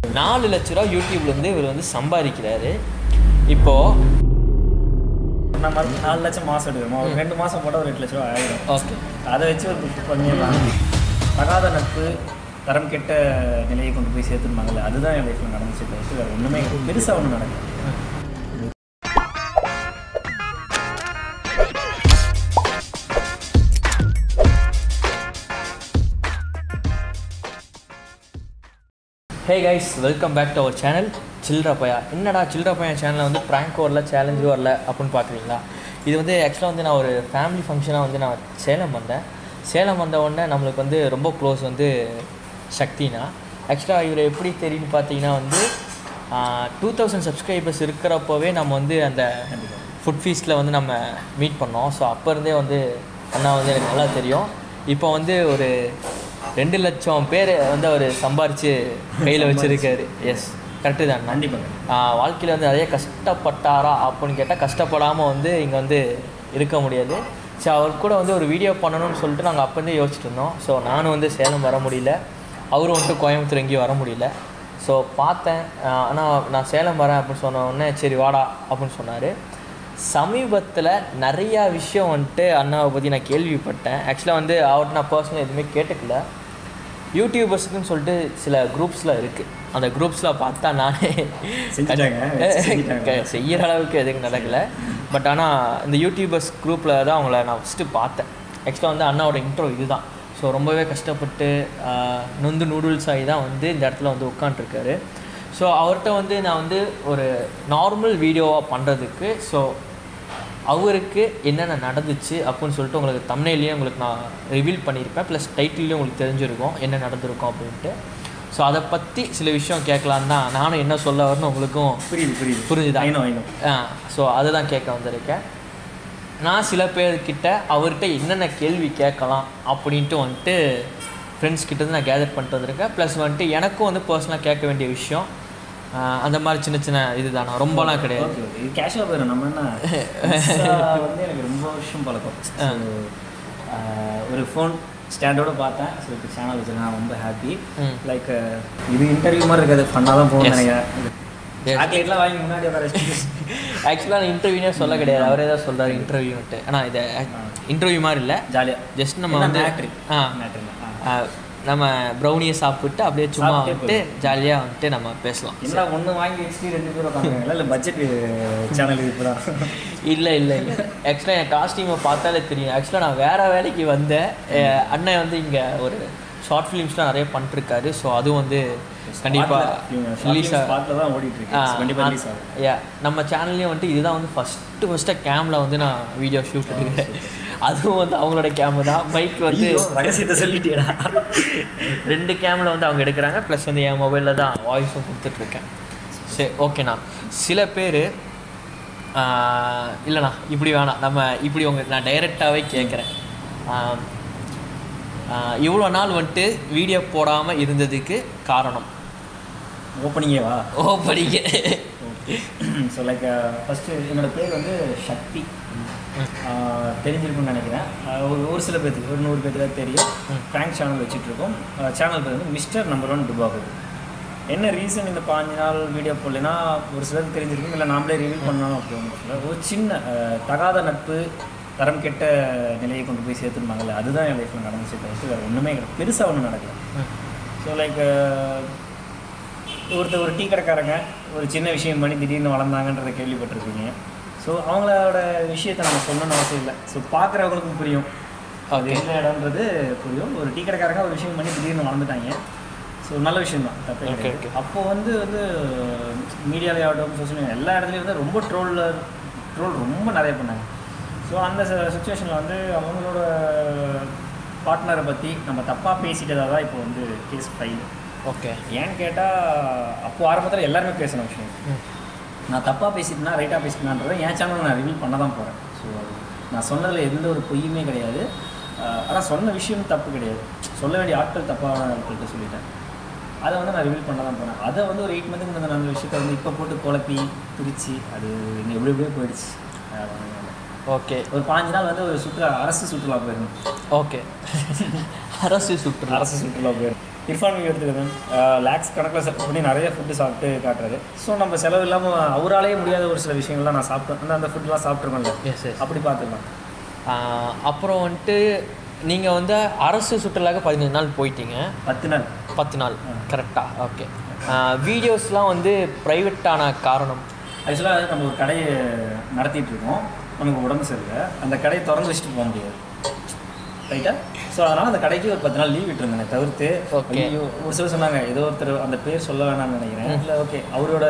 4 லட்ச ரூபா யூடியூப்லேருந்து இவர் வந்து சம்பாதிக்கிறாரு. இப்போது நம்ம 4 லட்சம் மாதம் எடுக்கிறோம், ஒரு 2 மாதம் போட்டால் ஒரு 8 லட்ச ரூபா ஆகிடும். ஓகே, அதை வச்சு ஒரு பண்ணிடலாம். தகாத நட்பு தரம் கெட்ட நிலையை கொண்டு போய் சேர்த்துருந்தாங்கல்ல, அதுதான் என் லைஃப்பில் நடந்துச்சு. தவிர்த்து வேறு ஒன்றுமே பெருசாக ஒன்றும் நடக்கல. Hey guys, welcome back to our channel சில்ட்ரா பையா. என்னடா சில்ட்ரா பையா சேனலில் வந்து ப்ராங்க் வரல, சேலஞ்சு வரல அப்படின்னு பார்க்குறீங்களா? இது வந்து ஆக்சுவலாக வந்து நான் ஒரு ஃபேமிலி ஃபங்க்ஷனாக வந்து நான் சேலம் வந்தேன். சேலம் வந்த உடனே நம்மளுக்கு வந்து ரொம்ப க்ளோஸ் வந்து சக்தினா. ஆக்சுவலாக இவர் எப்படி தெரியும்னு பார்த்தீங்கன்னா வந்து 2000 சப்ஸ்கிரைபர்ஸ் இருக்கிறப்போவே நம்ம வந்து அந்த ஃபுட் ஃபீஸ்ட்டில் வந்து நம்ம மீட் பண்ணோம். ஸோ அப்போ இருந்தே வந்து அண்ணா வந்து எனக்கு நல்லா தெரியும். இப்போ வந்து ஒரு 2 லட்சம் பேர் வந்து அவர் சம்பாரித்து கையில் வச்சுருக்காரு. எஸ், கரெக்டு தான். கண்டிப்பாக வாழ்க்கையில் வந்து நிறைய கஷ்டப்பட்டாரா அப்படின்னு கேட்டால் கஷ்டப்படாமல் வந்து இங்கே வந்து இருக்க முடியாது. ஸோ அவர் கூட வந்து ஒரு வீடியோ பண்ணணும்னு சொல்லிட்டு நாங்கள் அப்போ இருந்தே யோசிச்சுட்டு இருந்தோம். ஸோ நானும் வந்து சேலம் வர முடியல, அவரும் வந்துட்டு கோயம்புத்தூர் எங்கேயும் வர முடியல. ஸோ பார்த்தேன், ஆனால் நான் சேலம் வரேன் அப்படின்னு சொன்ன உடனே சரி வாடா அப்படின்னு சொன்னார். சமீபத்தில் நிறையா விஷயம் வந்துட்டு அண்ணாவை பற்றி நான் கேள்விப்பட்டேன். ஆக்சுவலாக வந்து அவர்கிட்ட நான் பர்சனலாக எதுவுமே கேட்டுக்கல. யூடியூபர்ஸுக்குன்னு சொல்லிட்டு சில குரூப்ஸில் இருக்குது. அந்த குரூப்ஸில் பார்த்தா நானே செய்கிற அளவுக்கு எதுவும் நடக்கலை. பட் ஆனால் இந்த யூடியூபர்ஸ் குரூப்பில் தான் அவங்கள நான் ஃபஸ்ட்டு பார்த்தேன். ஆக்சுவலாக வந்து அண்ணாவோட இன்ட்ரோ இது தான். ஸோ ரொம்பவே கஷ்டப்பட்டு நொந்து நூடுல்ஸ் ஆகி தான் வந்து இந்த இடத்துல வந்து உட்காண்ட்ருக்காரு. ஸோ அவர்கிட்ட வந்து நான் வந்து ஒரு நார்மல் வீடியோவாக பண்ணுறதுக்கு ஸோ அவருக்கு என்னென்ன நடந்துச்சு அப்படின்னு சொல்லிட்டு உங்களுக்கு தம்ப்நெயிலையே உங்களுக்கு நான் ரிவீல் பண்ணியிருப்பேன். ப்ளஸ் டைட்டில்லையும் உங்களுக்கு தெரிஞ்சிருக்கும் என்ன நடந்திருக்கும் அப்படின்ட்டு. ஸோ அதை பற்றி சில விஷயம் கேட்கலான்னு தான் நானும் என்ன சொல்ல வரணும் உங்களுக்கும் புரிஞ்சுதான். ஸோ அதை தான் கேட்க வந்திருக்கேன். நான் சில பேர்கிட்ட அவர்கிட்ட என்னென்ன கேள்வி கேட்கலாம் அப்படின்ட்டு வந்துட்டு ஃப்ரெண்ட்ஸ் கிட்டேருந்து நான் கேதர் பண்ணிட்டு வந்திருக்கேன். ப்ளஸ் வந்துட்டு எனக்கும் வந்து பர்சனலாக கேட்க வேண்டிய விஷயம் அந்த மாதிரி சின்ன சின்ன இதுதானா, ரொம்பலாம் கிடையாது. கேஷுவலாக போயிடும். நம்ம என்ன வந்து எனக்கு ரொம்ப வருஷம் பழக்கம். ஒரு ஃபோன் ஸ்டாண்டோடு பார்த்தேன். ஸோ இப்போ சேனல் வச்சுருக்கேன், நான் ரொம்ப ஹாப்பி. லைக் இது இன்டர்வியூ மாதிரி இருக்காது, ஃபன்னாக தான் போகணும் நினைக்கிறேன். சாக்லேட்லாம் வாங்கி முன்னாடி வர ஆக்சுவலாக நான் இன்டர்வியூனே சொல்ல கிடையாது, அவரே தான் சொல்கிறார் இன்டர்வியூன்ட்டு. ஆனால் இது இன்டர்வியூ மாதிரி இல்லை, ஜாலியாக ஜஸ்ட் நம்ம வந்து நம்ம ப்ரௌனியை சாப்பிட்டு அப்படியே சும்மா வந்துட்டு ஜாலியாக வந்துட்டு நம்ம பேசலாம். எல்லாம் ஒன்று வாங்கி வச்சுட்டு 2 பேரும் உட்காந்துருக்காங்க. இல்லை பட்ஜெட் சேனல் இப்போ தான் இல்லை ஆக்சுவலாக என் காஸ்டியூமை பார்த்தாலே தெரியும். ஆக்சுவலாக நான் வேறு வேலைக்கு வந்தேன். அண்ணன் வந்து இங்கே ஒரு ஷார்ட் ஃபிலிம்ஸ்லாம் நிறைய பண்ணிட்டுருக்காரு. ஸோ அதுவும் வந்து கண்டிப்பாக ரிலீஸ் நம்ம சேனல்லையும் வந்துட்டு இதுதான் வந்து ஃபஸ்ட்டாக கேமில் வந்து நான் வீடியோ ஷூட் எடுக்கிறேன். அதுவும் வந்து அவங்களோட கேமு தான். மைக் வந்து ரகசியத்தை சொல்லிட்டேடா. 2 கேமில் வந்து அவங்க எடுக்கிறாங்க. ப்ளஸ் வந்து என் மொபைலில் தான் வாய்ஸும் கொடுத்துட்ருக்கேன். சரி, ஓகேண்ணா. சில பேர் இல்லைண்ணா இப்படி வேணாம், நம்ம இப்படி நான் டைரெக்டாகவே கேட்குறேன். இவ்வளோ நாள் வந்துட்டு வீடியோ போடாமல் இருந்ததுக்கு காரணம்? ஓப்பனிங்கேவா? ஓப்பனிங்கே. ஸோ லைக் ஃபஸ்ட்டு என்னோடய பேர் வந்து சக்தி, தெரிஞ்சிருக்குன்னு நினைக்கிறேன். ஒரு சில பேருக்கு, ஒரு 100 பேருக்கு தெரியும். Prank channel வச்சுட்ருக்கோம். சேனல் பேர் வந்து Mr.no dubakur. என்ன ரீசன் இந்த 5 நாள் வீடியோ போடலைன்னா ஒரு சிலருக்கு தெரிஞ்சிருக்கும், இல்லை நாமளே ரிவீல் பண்ணணும் அப்படின்னு ஒரு சின்ன தகாத நட்பு தரம் கெட்ட நிலையை கொண்டு போய் சேர்த்துருந்தாங்கல்ல, அதுதான் என் லைஃப்பில் நடந்துச்சு. தவிர்த்து வேறு ஒன்றுமே பெருசாக ஒன்றும் நடக்கல. ஸோ லைக் ஒரு டீ கடைக்காரங்க ஒரு சின்ன விஷயம் பண்ணி திடீர்னு வளர்ந்தாங்கன்றதை கேள்விப்பட்டிருக்கீங்க. ஸோ அவங்களோட விஷயத்தை நம்ம சொல்லணும்னு அவசியம் இல்லை. ஸோ பார்க்குறவங்களுக்கும் புரியும், அது என்ன இடம்ன்றது புரியும். ஒரு டீ கடைக்காரங்க ஒரு விஷயம் பண்ணி திடீர்னு வளர்ந்துட்டாங்க. ஸோ நல்ல விஷயம் தான், தப்பே கிடையாது. அப்போது வந்து மீடியாவிலே ஆகட்டும், சோஷியல் மீடியா எல்லா இடத்துலையும் வந்து ரொம்ப ட்ரோல் ரொம்ப நிறைய பண்ணாங்க. ஸோ அந்த சுச்சுவேஷனில் வந்து அவங்களோட பார்ட்னரை பற்றி நம்ம தப்பாக பேசிட்டதாக தான் இப்போ வந்து கேஸ் ஃபைல். ஓகே, ஏன்னு கேட்டால் அப்போது ஆரம்பத்தில் எல்லாருமே பேசின விஷயம். நான் தப்பாக பேசிட்டேன்னா ரைட்டாக பேசிட்டேனான்றதை என் சேனலில் நான் ரிவீல் பண்ண தான் போகிறேன். ஸோ நான் சொன்னதில் எந்த ஒரு பொய்யுமே கிடையாது. ஆனால் சொன்ன விஷயம் தப்பு கிடையாது, சொல்ல வேண்டிய ஆட்கள் தப்பான ஆட்கள்கிட்ட சொல்லிட்டேன். அதை வந்து நான் ரிவீல் பண்ண தான் போனேன். அதை வந்து ஒரு 8 மந்த்துக்கு முன்னாடி அந்த விஷயத்தை வந்து இப்போ போட்டு குழப்பி பிரித்து அது இன்னும் எப்படியே போயிடுச்சு. ஓகே, ஒரு 5 நாள் வந்து ஒரு அரசு சுற்றுலா போயிருந்தோம். ஓகே, அரசு சுற்றுலா போயிடும். இர்ஃபான் மீ எடுத்துக்கிறேன், லேக்ஸ் கணக்கில் செலவு பண்ணி நிறைய ஃபுட்டு சாப்பிட்டு காட்டுறாரு. ஸோ நம்ம செலவு இல்லாமல் அவராலேயே முடியாத ஒரு சில விஷயங்கள்லாம் நான் சாப்பிட்டேன், அந்த ஃபுட்லாம் சாப்பிட்ருக்கோம்ல. S S. அப்படி பார்த்துக்கலாம். அப்புறம் வந்துட்டு நீங்கள் வந்து அரசு சுற்றுலாவுக்கு 15 நாள் போயிட்டீங்க. 10 நாள் கரெக்டாக. ஓகே. வீடியோஸ்லாம் வந்து ப்ரைவேட்டான காரணம்? ஆக்சுவலாக நம்ம ஒரு கடையை நடத்திட்டு இருக்கோம், நமக்கு உடம்பு சரியில்லை, அந்த கடையை திறந்து வச்சுட்டு போக முடியாது, ரைட்டா? ஸோ அதனால் அந்த கடைக்கு ஒரு 10 நாள் லீவ் விட்டுருந்தேன் தவிர்த்து. ஒரு சிலர் சொன்னாங்க, ஏதோ ஒருத்தர் அந்த பேர் சொல்ல வேணாம்னு நினைக்கிறேன். இல்லை ஓகே, அவரோட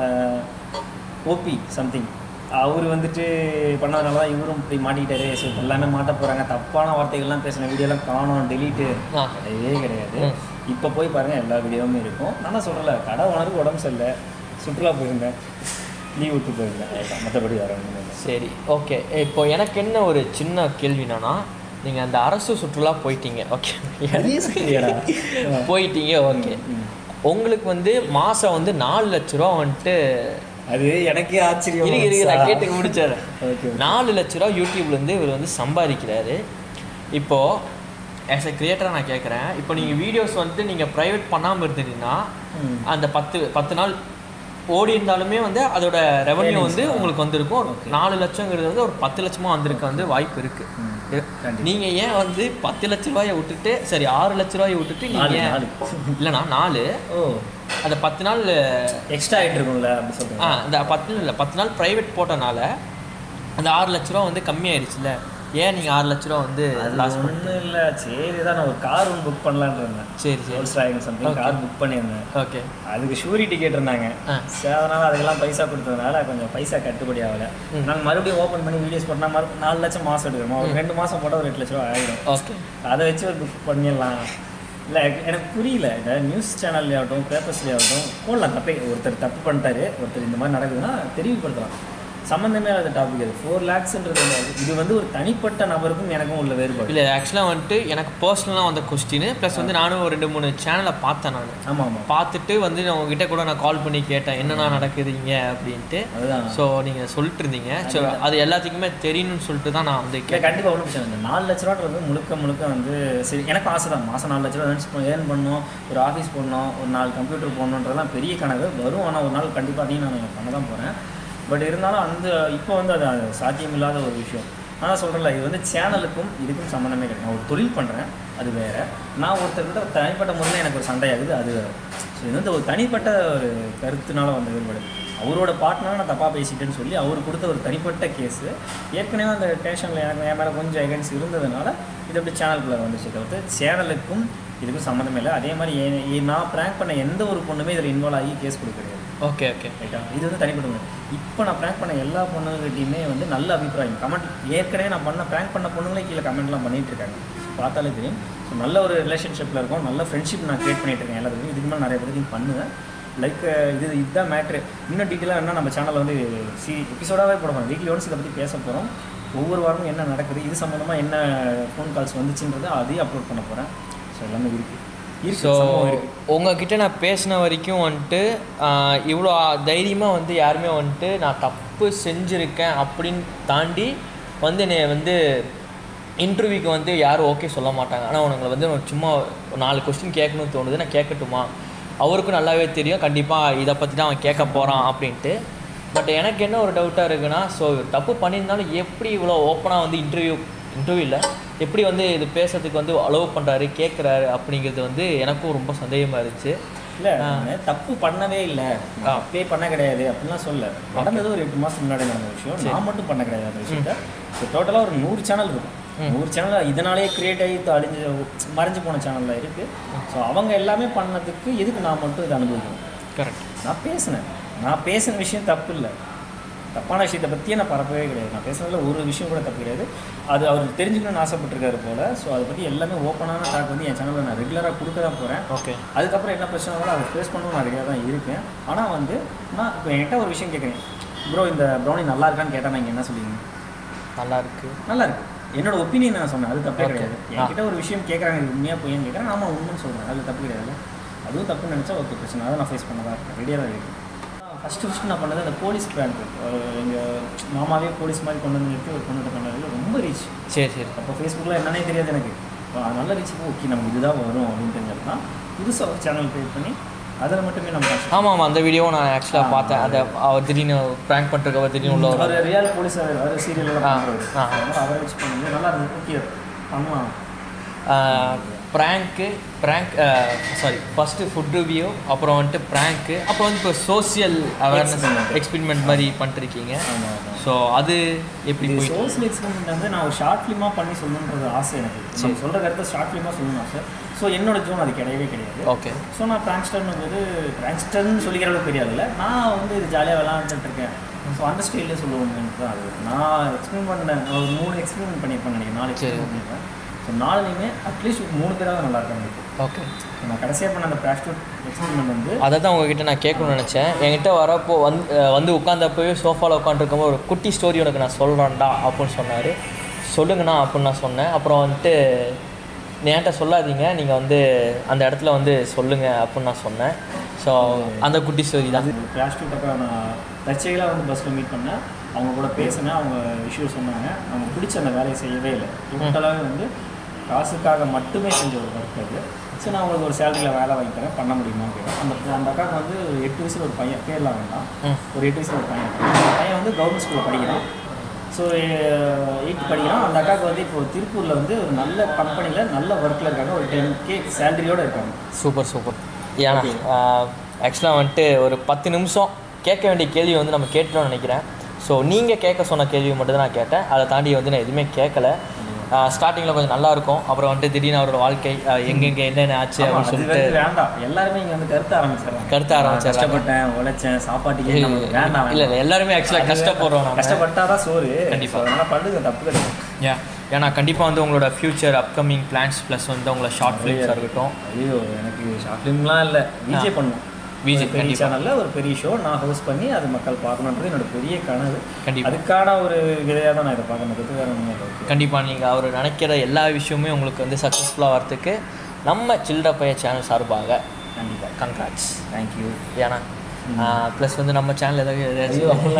ஓபி சம்திங் அவர் வந்துட்டு பண்ணதுனால தான் இவரும் இப்படி மாட்டிக்கிட்டாரு. ஸோ எல்லாமே மாட்ட போகிறாங்க, தப்பான வார்த்தைகள்லாம் பேசின வீடியோலாம் காணும், டெலீட்டு கிடையவே கிடையாது. இப்போ போய் பாருங்கள், எல்லா வீடியோவுமே இருக்கும். நான் தான் சொல்கிறல, கடை ஓனருக்கு உடம்பு சரியில்லை, சுற்றுலா போயிருந்தேன், லீவ் விட்டு போயிருந்தேன், மற்றபடி வர ஒன்றும். சரி, ஓகே. இப்போ எனக்கு என்ன ஒரு சின்ன கேள்வி என்னன்னா, நீங்கள் அந்த அரசு சுற்றுலா போயிட்டீங்க, ஓகே போயிட்டீங்க, ஓகே. உங்களுக்கு வந்து மாதம் வந்து 4 லட்ச ரூபா வந்துட்டு, அது எனக்கே ஆச்சரியம். நான் கேட்டுக்க முடிச்சாரு. 4 லட்ச ரூபா யூடியூப்லேருந்து இவர் வந்து சம்பாதிக்கிறாரு. இப்போது ஆஸ் எ கிரியேட்டராக நான் கேட்குறேன், இப்போ நீங்கள் வீடியோஸ் வந்துட்டு நீங்கள் ப்ரைவேட் பண்ணாமல் இருந்தீங்கன்னா அந்த 10 நாள் ஓடி இருந்தாலுமே வந்து அதோட ரெவன்யூ வந்து உங்களுக்கு வந்திருக்கும். 4 லட்சங்கிறது வந்து ஒரு 10 லட்சமாக வந்திருக்க வந்து வாய்ப்பு இருக்குது. நீங்கள் ஏன் வந்து 10 லட்ச ரூபாயை விட்டுட்டு, சரி 6 லட்ச ரூபாயை விட்டுட்டு நீங்கள் இல்லைண்ணா 4 அந்த 10 நாள் எக்ஸ்ட்ரா ஆகிட்டு இருக்கும்ல அப்படி சொல்லுங்கள். அந்த 10 நாள் ப்ரைவேட் போட்டனால அந்த 6 லட்ச ரூபா வந்து கம்மியாயிருச்சுல்ல. ஏன் நீங்கள் 6 லட்ச ரூபா வந்து லாஸ் ஒன்றும் இல்லை, சரி தான் நான் ஒரு கார் ஒன்று புக் பண்ணலான்னு இருந்தேன். சரி சம்திங் கார் புக் பண்ணியிருந்தேன். ஓகே. அதுக்கு ஷூரிட்டி கேட்டிருந்தாங்க. சரி, அதனால் அதுக்கெல்லாம் பைசா கொடுத்ததுனால கொஞ்சம் பைசா கட்டுப்படி ஆகலை. நாங்கள் மறுபடியும் ஓப்பன் பண்ணி வீடியோஸ் போட்டால் 4 லட்சம் மாதம் எடுக்கணும், ஒரு 2 மாதம் போட்டால் ஒரு 8 லட்ச ரூபா ஆகிடும். ஓகே, அதை வச்சு ஒரு புக் பண்ணிடலாம். இல்லை எனக்கு புரியல, இந்த நியூஸ் சேனல்லையாகட்டும் பேப்பர்ஸ்லேயாகட்டும் போடலாம், தப்பே. ஒருத்தர் தப்பு பண்ணிட்டாரு, ஒருத்தர் இந்த மாதிரி நடக்குதுன்னா தெரிவிப்படுத்தலாம், சம்மந்தமே இல்லாத டாபிக். அது 4 lakhsன்றது இது வந்து ஒரு தனிப்பட்ட நபருக்கும் எனக்கும் உள்ள வேறுபாடு இல்லை. ஆக்சுவலாக வந்துட்டு எனக்கு பர்சனலாக வந்த கொஸ்டின் ப்ளஸ் வந்து நானும் ஒரு 2-3 சேனலை பார்த்தேன். நான் ஆமாம் பார்த்துட்டு வந்து நான் உங்ககிட்ட கூட நான் கால் பண்ணி கேட்டேன், என்னென்னா நடக்குதுங்க அப்படின்ட்டு. அதுதான். ஸோ நீங்கள் சொல்லிட்டு இருந்தீங்க. ஸோ அது எல்லாத்துக்குமே தெரியணும்னு சொல்லிட்டு தான் நான் வந்து கண்டிப்பாக ஒன்றும் பிரச்சனை இல்லை. 4 லட்ச ரூபான்றது முழுக்க வந்து சரி, எனக்கு ஆசை தான். மாதம் 4 லட்ச ரூபா ஏர்ன் பண்ணணும், ஒரு ஆஃபீஸ் போடணும், ஒரு 4 கம்ப்யூட்டர் போடணுன்றதுலாம் பெரிய கனவு வரும். ஆனால் ஒரு நாள் கண்டிப்பாக அதையும் நான் பண்ண தான் போகிறேன். பட் இருந்தாலும் இப்போ வந்து அது சாத்தியமில்லாத ஒரு விஷயம். நான் சொல்கிறேன்ல, இது வந்து சேனலுக்கும் இதுக்கும் சம்மந்தமே கிடையாது. நான் ஒரு தொழில் பண்ணுறேன், அது வேறு. நான் ஒருத்தர்கிட்ட தனிப்பட்ட முறையில் எனக்கு ஒரு சண்டையாகுது, அது வேறு. ஸோ இது வந்து ஒரு தனிப்பட்ட ஒரு கருத்துனால வந்த வேறுபாடு. அவரோட பார்ட்னராக நான் தப்பாக பேசிட்டேன்னு சொல்லி அவர் கொடுத்த ஒரு தனிப்பட்ட கேஸு. ஏற்கனவே அந்த ஸ்டேஷனில் எனக்கு என் மேலே கொஞ்சம் எகன்ஸ் இருந்ததுனால இது அப்படி சேனலுக்குள்ளே வந்துச்சு. தவிர்த்து சேனலுக்கும் இதுக்கும் சம்மந்தமே இல்லை. அதே மாதிரி நான் ப்ராங்க் பண்ண எந்த ஒரு பொண்ணுமே இதில் இன்வால்வ் ஆகி கேஸ் கொடுக்குறது. ஓகே ரைட்டா? இது வந்து தனிப்பட்ட. இப்போ நான் ப்ராங்க் பண்ண எல்லா பொண்ணுங்கிட்டையுமே வந்து நல்ல அபிப்பிராயம், கமெண்ட். ஏற்கனவே நான் ப்ராங்க் பண்ண பொண்ணுங்களே கீழே கமெண்ட்லாம் பண்ணிகிட்டு இருக்காங்க, பார்த்தாலே தெரியும். ஸோ நல்ல ஒரு ரிலேஷன்ஷிப்பில் இருக்கும், நல்ல ஃப்ரெண்ட்ஷிப் நான் க்ரியேட் பண்ணிகிட்டு இருக்கேன் எல்லாத்துக்கும். இதுக்கு மேலே நிறைய பேருக்கு பண்ணுவேன். லைக் இதுதான் மேட்ரு. இன்னும் டீட்டெயிலாக என்ன, நம்ம சேனலில் வந்து எபிசோடாகவே போட போகிறோம். வீக்லி ஒன்ஸ் இதை பற்றி பேச போகிறோம். ஒவ்வொரு வாரமும் என்ன நடக்குது, இது சம்மந்தமாக என்ன ஃபோன் கால்ஸ் வந்துச்சுன்றது அதையும் அப்லோட் பண்ண போகிறேன். ஸோ எல்லாமே இருக்குது. ஸோ உங்ககிட்ட நான் பேசின வரைக்கும் வந்துட்டு இவ்வளோ தைரியமாக வந்து யாருமே வந்துட்டு நான் தப்பு செஞ்சுருக்கேன் அப்படின்னு தாண்டி வந்து என்னை வந்து இன்டர்வியூக்கு வந்து யாரும் ஓகே சொல்ல மாட்டாங்க. ஆனால் உங்களை வந்து சும்மா 4 கொஸ்டின் கேட்கணும்னு தோணுது, நான் கேட்கட்டுமா? அவருக்கும் நல்லாவே தெரியும் கண்டிப்பாக இதை பற்றி தான் அவன் கேட்க போகிறான் அப்படின்ட்டு. பட் எனக்கு என்ன ஒரு டவுட்டாக இருக்குன்னா, ஸோ தப்பு பண்ணியிருந்தாலும் எப்படி இவ்வளோ ஓப்பனாக வந்து இன்டர்வியூ இல்லை எப்படி வந்து இது பேசுறதுக்கு வந்து அலோவ் பண்ணுறாரு, கேட்குறாரு அப்படிங்கிறது வந்து எனக்கும் ரொம்ப சந்தேகமாக இருந்துச்சு. இல்லை, தப்பு பண்ணவே இல்லை, பே பண்ண கிடையாது அப்படின்லாம் சொல்ல. நடந்தது ஒரு 8 மாதம் முன்னாடி நடந்த விஷயம். நான் மட்டும் பண்ண கிடையாது அந்த விஷயத்த. ஸோ டோட்டலாக ஒரு 100 சேனல் இருக்கும். 100 சேனல் இதனாலேயே கிரியேட் ஆகி மறைஞ்சு போன சேனலில் இருக்குது. ஸோ அவங்க எல்லாமே பண்ணதுக்கு எதுக்கு நான் மட்டும் இதை அனுபவிக்கணும்? கரெக்ட். நான் பேசின விஷயம் தப்பு இல்லை, தப்பான விஷயத்தை பற்றியே நான் பரப்பவே கிடையாது. நான் பேசுனதில் ஒரு விஷயம் கூட தப்பு கிடையாது. அது அவர் தெரிஞ்சுக்கணும்னு ஆசைப்பட்டிருக்காரு போல். ஸோ அதை பற்றி எல்லாமே ஓப்பனான டாக் வந்து என் சேனலில் நான் ரெகுலராக கொடுக்க தான் போகிறேன். ஓகே. அதுக்கப்புறம் என்ன பிரச்சனை கூட அதை ஃபேஸ் பண்ணவும் நான் ரெடியாக தான் இருக்கேன். ஆனால் வந்து நான் இப்போ என்கிட்ட ஒரு விஷயம் கேட்குறேன், ப்ரோ இந்த ப்ரௌனி நல்லா இருக்கான்னு கேட்டால் நீங்கள் என்ன சொல்லுவீங்க? நல்லா இருக்குது. என்னோட ஒப்பீனியன் நான் சொன்னேன், அது தப்பே கிடையாது. என்கிட்ட ஒரு விஷயம் கேட்குறாங்க, இது உண்மையாக போயின்னு கேட்குறேன், ஆமாம் உண்மைன்னு சொல்கிறேன், அதில் தப்பு கிடையாது. அதுவும் தப்புன்னு நினச்சா ஓகே, பிரச்சனை. அதை நான் ஃபேஸ் பண்ண தான் இருக்கேன், ரெடியாக தான் இருக்கேன். ஃபஸ்ட்டு நான் பண்ணது அந்த போலீஸ் ப்ராங்க். எங்கள் மாமாவே போலீஸ் மாதிரி கொண்டு வந்து நிறுத்தி ஒரு பொண்ணுகிட்ட பண்ணதில் ரொம்ப ரீச். சரி. அப்போ ஃபேஸ்புக்கில் என்னன்னே தெரியாது எனக்கு. நல்ல ரீச் ஓகே நமக்கு இதுதான் வரும் அப்படின்னு தெரிஞ்சது தான் புதுசாக ஒரு சேனல் க்ரியேட் பண்ணி அதில் மட்டுமே நம்ம ஆமாம் அந்த வீடியோவும் நான் ஆக்சுவலாக பார்த்தேன். அதை அவர் திடீர்னு ப்ராங்க் பண்ணுறதுக்கு திடீர்னு உள்ள ஒரு ரியல் போலீஸ் அவர் சீரியல்லாம் அவரை வச்சு பண்ணுறது நல்லா இருந்தது. ஓகே ஆமாம் prank sorry first food review, அப்புறம் வந்துட்டு ப்ராங்க்கு, அப்புறம் வந்து இப்போ சோசியல் அவேர்னஸ் எக்ஸ்பெரிமெண்ட் மாதிரி பண்ணிட்டுருக்கீங்க. ஸோ அது எப்படி சோசியல் எக்ஸ்பெரிமெண்ட் வந்து நான் ஒரு ஷார்ட் ஃபிலிமாக பண்ணி சொல்லணுன்றது ஆசை எனக்கு. சரி சொல்கிற கருத்தை ஷார்ட் ஃபிலிமாக சொல்லணும் ஆசை. ஸோ என்னோட ஜோன் அது கிடையவே கிடையாது. ஓகே. ஸோ நான் ப்ராங்க்ஸ்டர்னு சொல்லிக்கிற அளவுக்கு தெரியாதுல்ல, நான் வந்து இது ஜாலியாக விளாண்டுட்டு இருக்கேன். ஸோ அந்த ஸ்டைலே சொல்லுவோம் எனக்கு தான் அது. நான் எக்ஸ்பெரிமெண்ட் பண்ணேன், ஒரு 3 எக்ஸ்பெரிமெண்ட் பண்ணியிருப்பேன் நினைக்கிறேன், 4 எக்ஸ்பெரிமெண்ட் பண்ணியிருப்பேன். ஸோ 4லையுமே அட்லீஸ்ட் 3 பேராக நல்லா இருக்காங்க. ஓகே. நான் கடைசியாக பண்ண அந்த ப்ராஸ்டியூட் எக்ஸ்பெரிமெண்ட் வந்து அதை தான் உங்ககிட்ட நான் கேட்கணும்னு நினச்சேன். என்கிட்ட வரப்போ வந்து உட்காந்தப்போவே சோஃபாவில் உட்காந்துருக்கும்போது ஒரு குட்டி ஸ்டோரி உனக்கு நான் சொல்கிறேன்டா அப்படின்னு சொன்னார். சொல்லுங்கண்ணா அப்படின்னு நான் சொன்னேன். அப்புறம் வந்துட்டு என்கிட்ட சொல்லாதீங்க, நீங்கள் வந்து அந்த இடத்துல வந்து சொல்லுங்கள் அப்படின்னு நான் சொன்னேன். ஸோ அந்த குட்டி ஸ்டோரி தான். ப்ராஸ்டியூட் அப்புறம் நான் தற்செயலாக வந்து பஸ்ஸில் மீட் பண்ணேன். அவங்க கூட பேசினேன், அவங்க இஷ்யூ சொன்னாங்க. அவங்க பிடிச்ச அந்த வேலையை செய்யவே இல்லை. டோட்டலாகவே வந்து காசுக்காக மட்டுமே செஞ்ச ஒரு ஒர்க் அது. ஸோ நான் அவங்களுக்கு ஒரு சேலரியில் வேலை வாங்கி தரேன், பண்ண முடியுமான்னு கேட்டேன். அந்த அக்காவுக்கு வந்து 8 வயசில் ஒரு பையன், பேர்லாம் வேண்டாம், ஒரு 8 வயசில் ஒரு பையன் வந்து கவர்மெண்ட் ஸ்கூலில் படிக்கிறான். ஸோ 8th படிக்கிறான். அந்த அக்காவுக்கு வந்து இப்போ திருப்பூரில் வந்து ஒரு நல்ல கம்பெனியில் நல்ல ஒர்க்கில் இருக்காங்க, ஒரு 10K சேலரியோடு இருக்காங்க. சூப்பர். ஏன்னா ஆக்சுவலாக வந்துட்டு ஒரு 10 நிமிஷம் கேட்க வேண்டிய கேள்வி வந்து நம்ம கேட்டோம்னு நினைக்கிறேன். ஸோ நீங்கள் கேட்க சொன்ன கேள்வி மட்டும் தான் நான் கேட்டேன். அதை தாண்டி வந்து நான் எதுவுமே கேட்கல. ஸ்டார்டிங்கில் கொஞ்சம் நல்லாயிருக்கும், அப்புறம் வந்துட்டு திடீர்னு அவரோட வாழ்க்கை எங்கெங்கே என்னென்ன ஆச்சு அப்படின்னு சொல்லிட்டு வேண்டாம். எல்லாருமே இங்கே வந்து கருத்த ஆரம்பிச்சிடறேன். கஷ்டப்பட்டேன், உழைச்சேன், சாப்பாட்டுக்கு வேண்டாம். இல்லை எல்லாருமே ஆக்சுவலாக கஷ்டப்படுறோம். கஷ்டப்பட்டால் தான் சோறு. கண்டிப்பாக அதனால் பண்ணுங்க, தப்பு கிடையாது. ஏன்னா கண்டிப்பாக வந்து உங்களோட ஃப்யூச்சர் அப்கமிங் பிளான்ஸ் ப்ளஸ் வந்து உங்களை ஷார்ட் ஃபிலிம்ஸாக இருக்கட்டும். ஐயோ எனக்கு ஷார்ட் ஃபிலிம்லாம் இல்லை, விஜய் பண்ணுவோம். பெரிய சேனலில் ஒரு பெரிய ஷோ நான் ஹோஸ்ட் பண்ணி அது மக்கள் பார்க்கணுன்றது என்னோட பெரிய கனவு. கண்டிப்பாக அதுக்கான ஒரு விதையாக தான் நான் இதை பார்க்கணும். கண்டிப்பாக நீங்கள் அவர் நினைக்கிற எல்லா விஷயமுமே உங்களுக்கு வந்து சக்ஸஸ்ஃபுல்லாக வரத்துக்கு நம்ம சில்ட்ர பையா சேனல் சார்பாக கண்டிப்பாக கங்க்ராட்ஸ். தேங்க்யூ. ஏன்னா ப்ளஸ் வந்து நம்ம சேனல் ஏதாவது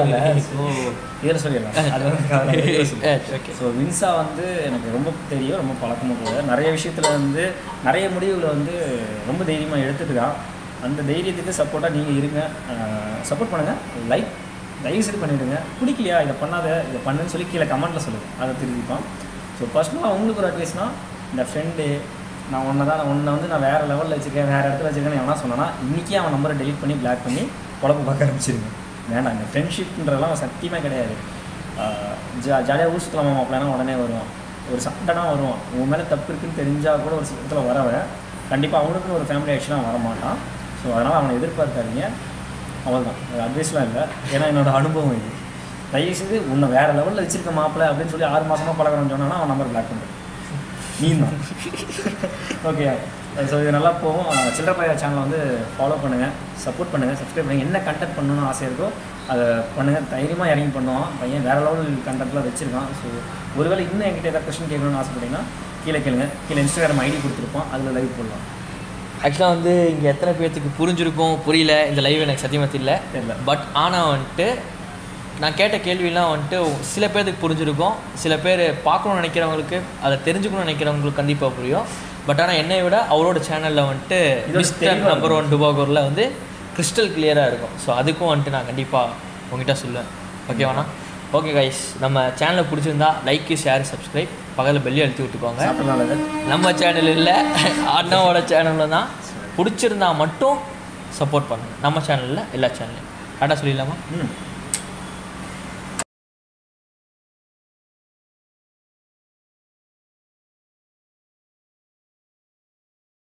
இதில் சொல்லிடலாம். ஓகே. ஸோ வின்சா வந்து எனக்கு ரொம்ப தெரியும், ரொம்ப பழக்கமாக கூட நிறைய விஷயத்தில் வந்து நிறைய முடிவுகளை வந்து ரொம்ப தைரியமாக எடுத்துட்டுருக்கான். அந்த தைரியத்துக்கு சப்போர்ட்டாக நீங்கள் இருங்க, சப்போர்ட் பண்ணுங்கள், தயவுசெய்து பண்ணிவிடுங்க. பிடிக்கலையா இதை பண்ணாத, இதை பண்ணுன்னு சொல்லி கீழே கமெண்ட்டில் சொல்லுங்கள், அதை திருப்பிப்பான். ஸோ பர்சனலாக அவங்களுக்கு ஒரு அட்வைஸ்னால், இந்த ஃப்ரெண்டு நான் உன்னை வந்து நான் வேறு லெவலில் வச்சுருக்கேன், வேறு இடத்துல வச்சுருக்கேன்னு எவனா சொன்னான்னா இன்றைக்கே அவன் நம்பரை டெலிட் பண்ணி பிளாக் பண்ணி குழப்பம் பார்க்க ஆரம்பிச்சிருங்க. வேண்டாம், இந்த ஃப்ரெண்ட்ஷிப்ன்றதெல்லாம் சத்தியமாக கிடையாது. ஜாலியாக ஊர் சுற்றலாமா மாப்பிள்ளனா உடனே வருவான், ஒரு சண்டைனா வருவான். உன் மேலே தப்பு இருக்குன்னு தெரிஞ்சால் கூட ஒரு இடத்துல வரவன் கண்டிப்பாக அவனுக்குன்னு ஒரு ஃபேமிலி ஆக்சுவலாக வரமாட்டான். ஸோ அதனால் அவனை எதிர்பார்க்காதீங்க, அவ்வளோதான். அட்வைஸ்லாம் இல்லை, ஏன்னா என்னோடய அனுபவம் இது. தயவுசெய்து உன்னை வேறு லெவலில் வச்சுருக்க மாப்பிள்ளை அப்படின்னு சொல்லி 6 மாதமாக பழகிறோன்னு சொன்னான்னா அவன் நம்பர் பிளாக் பண்ணுறேன், நீ தான். ஓகே. ஸோ இது நல்லா போகும். சில்ட்ர பையா சேனலை வந்து ஃபாலோ பண்ணுங்கள், சப்போர்ட் பண்ணுங்கள், சப்ஸ்கிரைப் பண்ணுங்கள். என்ன கண்டென்ட் பண்ணணும்னு ஆசை இருக்கோ அதை பண்ணுங்கள். தைரியமாக இறங்கி பண்ணுவான் பையன், வேறு லெவல் கண்டென்ட்லாம் வச்சுருக்கான். ஸோ ஒருவேளை இன்னும் என்கிட்ட ஏதாவது கொஸ்டின் கேட்கணும்னு ஆசைப்பட்டீங்கன்னா கீழே கேளுங்க, கீழே இன்ஸ்டாகிராம் ஐடி கொடுத்துருப்போம், அதில் லைவ் போடலாம். ஆக்சுவலாக வந்து இங்கே எத்தனை பேர்த்துக்கு புரிஞ்சிருக்கும் தெரியல, இந்த லைவ் எனக்கு சத்தியமாக தெரியல. பட் ஆனால் வந்துட்டு நான் கேட்ட கேள்வியெலாம் வந்துட்டு சில பேருக்கு புரிஞ்சிருக்கும், சில பேர் பார்க்கணுன்னு நினைக்கிறவங்களுக்கு, அதை தெரிஞ்சுக்கணும்னு நினைக்கிறவங்களுக்கு கண்டிப்பாக புரியும். பட் ஆனால் என்னை விட அவரோட சேனலில் வந்துட்டு Mr.no dubakurல வந்து கிறிஸ்டல் கிளியராக இருக்கும். ஸோ அதுக்கும் வந்துட்டு நான் கண்டிப்பாக உங்ககிட்ட சொல்லுவேன். ஓகேவாண்ணா? ஓகே கைஸ், நம்ம சேனலை பிடிச்சிருந்தா லைக்கு, ஷேர், சப்ஸ்கிரைப், பக்கத்தில் பெல்லி அழுத்தி விட்டுக்கோங்க. நம்ம சேனல் இல்லை, அண்ணாவோட சேனலில் தான். பிடிச்சிருந்தா மட்டும் சப்போர்ட் பண்ணுங்கள். நம்ம சேனலில் எல்லா சேனல்லையும் கரெக்டாக சொல்லிடலாமா?